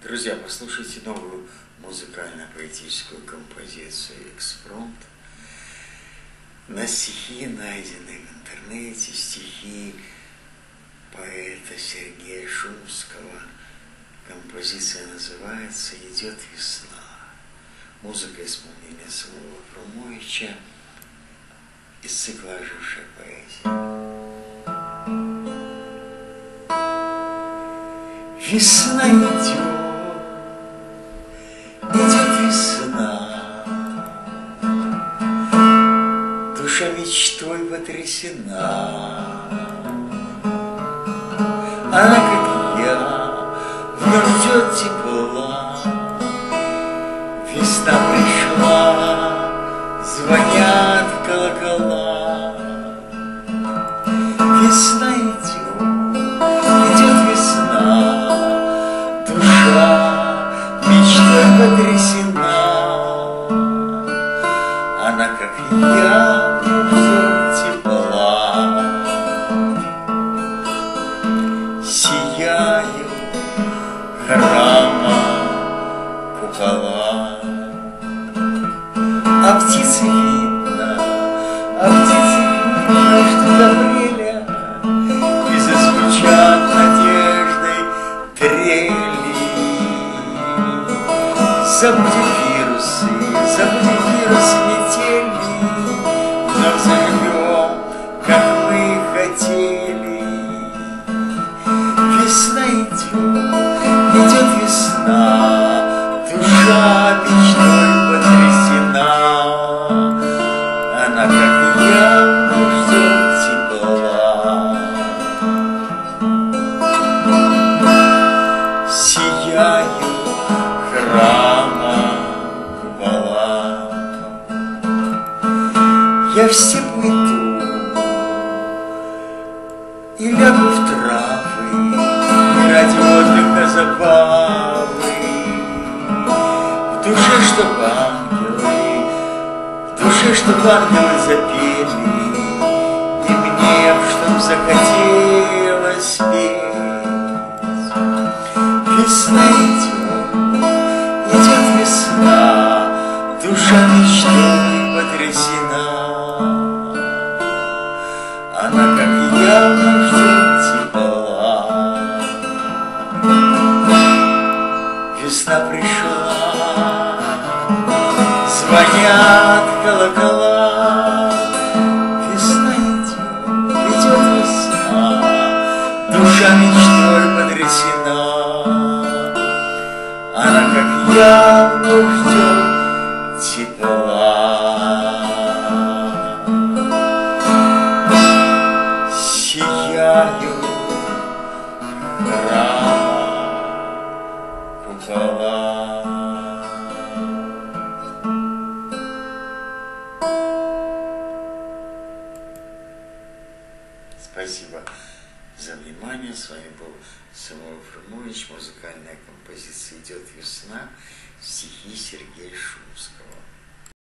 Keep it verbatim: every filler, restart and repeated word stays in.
Друзья, послушайте новую музыкально-поэтическую композицию «Экспромт». На стихи, найденные в интернете, стихи поэта Сергея Шумского. Композиция называется «Идет весна». Музыка исполнения Самуила Фрумовича из цикла «Ожившая поэзия». Весна идет, идет весна, душа мечтой потрясена. Она, как я, вновь ждет тепла. Весна пришла, звонят колокола. Весна идет, идет весна, душа мечтой потрясена. Она, как я, ждет тепла. Сияют храма купола, а птицы видно, а птицы видно, что запрели, и зазвучат надеждой трели. Забудем вирусы, забудем вирусы метели, вновь заживем, как мы хотели. Весна идет, идет весна, душа мечтой потрясена. Она, как я, ждет тепла. Сияют храма купола. Я в степь уйду и лягу в травы, и ради отдыха забавы. В душе, чтоб ангелы, в душе, чтоб ангелы запели, и мне, чтоб захотелось петь. Весна идет, идет весна, душа мечтой потрясена. Она, как я, ждет тепла. Весна пришла, звонят колокола. Весна идет, идет весна, душа мечтой потрясена. Она, как я, ждет тепла. Сияют храма купола. Спасибо за внимание. С вами был Самуил Фрумович. Музыкальная композиция «Идет весна», стихи Сергея Шумского.